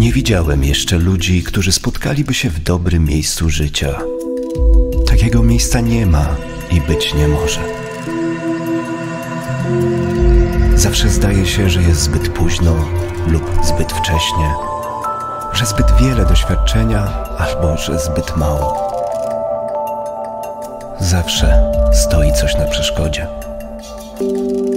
Nie widziałem jeszcze ludzi, którzy spotkaliby się w dobrym miejscu życia. Takiego miejsca nie ma i być nie może. Zawsze zdaje się, że jest zbyt późno lub zbyt wcześnie, że zbyt wiele doświadczenia albo że zbyt mało. Zawsze stoi coś na przeszkodzie.